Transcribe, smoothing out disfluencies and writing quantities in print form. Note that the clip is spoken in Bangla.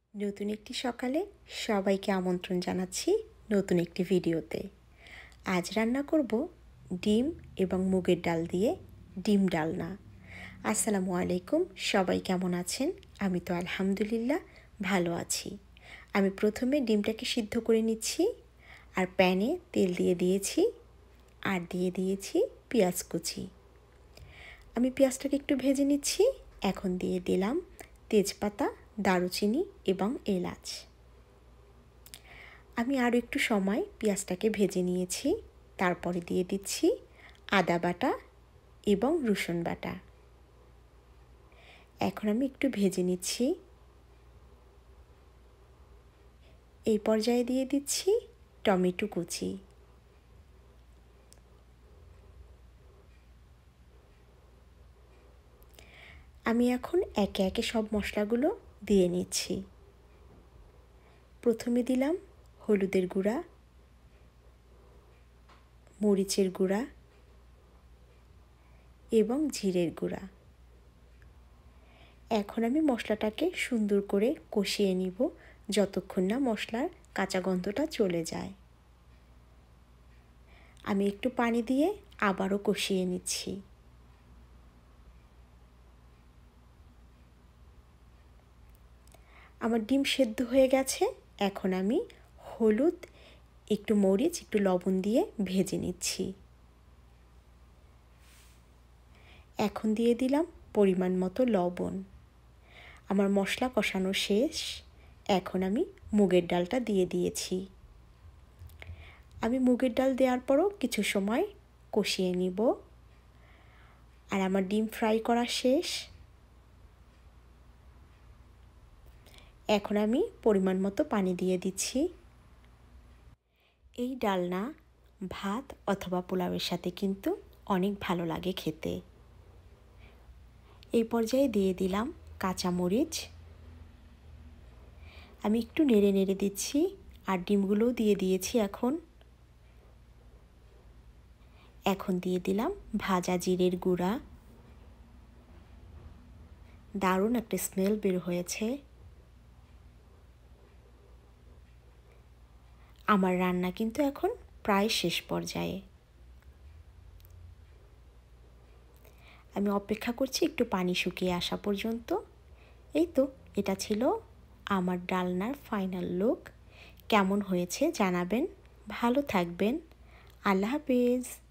নতুন একটি সকালে সবাইকে আমন্ত্রণ জানাচ্ছি নতুন একটি ভিডিওতে। আজ রান্না করব ডিম এবং মুগের ডাল দিয়ে ডিম ডালনা। আসসালামু আলাইকুম, সবাই কেমন আছেন? আমি তো আলহামদুলিল্লাহ ভালো আছি। আমি প্রথমে ডিমটাকে সিদ্ধ করে নিচ্ছি, আর প্যানে তেল দিয়ে দিয়েছি, আর দিয়ে দিয়েছি পেঁয়াজ কুচি। আমি পেঁয়াজটাকে একটু ভেজে নিচ্ছি। এখন দিয়ে দিলাম তেজপাতা, দারুচিনি এবং এলাচ। আমি আরও একটু সময় পেঁয়াজটাকে ভেজে নিয়েছি। তারপরে দিয়ে দিচ্ছি আদা বাটা এবং রসুন বাটা। এখন আমি একটু ভেজে নিচ্ছি। এই পর্যায়ে দিয়ে দিচ্ছি টমেটো কুচি। আমি এখন একে একে সব মশলাগুলো দিয়ে নিচ্ছি। প্রথমে দিলাম হলুদের গুঁড়া, মরিচের গুঁড়া এবং জিরের গুঁড়া। এখন আমি মশলাটাকে সুন্দর করে কষিয়ে নিব যতক্ষণ না মশলার কাঁচা গন্ধটা চলে যায়। আমি একটু পানি দিয়ে আবারও কষিয়ে নিচ্ছি। আমার ডিম সেদ্ধ হয়ে গেছে। এখন আমি হলুদ, একটু মরিচ, একটু লবণ দিয়ে ভেজে নিচ্ছি। এখন দিয়ে দিলাম পরিমাণ মতো লবণ। আমার মশলা কষানো শেষ। এখন আমি মুগের ডালটা দিয়ে দিয়েছি। আমি মুগের ডাল দেওয়ার পরও কিছু সময় কষিয়ে নিব। আর আমার ডিম ফ্রাই করা শেষ। এখন আমি পরিমাণ মতো পানি দিয়ে দিচ্ছি। এই ডালনা ভাত অথবা পোলাওয়ের সাথে কিন্তু অনেক ভালো লাগে খেতে। এই পর্যায়ে দিয়ে দিলাম কাঁচামরিচ। আমি একটু নেড়ে নেড়ে দিচ্ছি, আর ডিমগুলোও দিয়ে দিয়েছি। এখন দিয়ে দিলাম ভাজা জিরের গুঁড়া। দারুণ একটা স্মেল বের হয়েছে। আমার রান্না কিন্তু এখন প্রায় শেষ পর্যায়ে। আমি অপেক্ষা করছি একটু পানি শুকিয়ে আসা পর্যন্ত। এই তো, এটা ছিল আমার ডালনার ফাইনাল লুক। কেমন হয়েছে জানাবেন। ভালো থাকবেন। আল্লাহ হাফেজ।